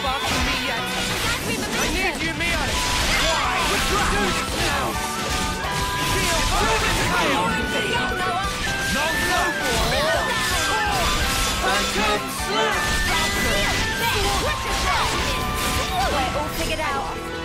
up to me yet. I need you, Mio. Why? We're trying to do this now. Feel good and hail. No, no more. Phantom Slap. We're all figured out.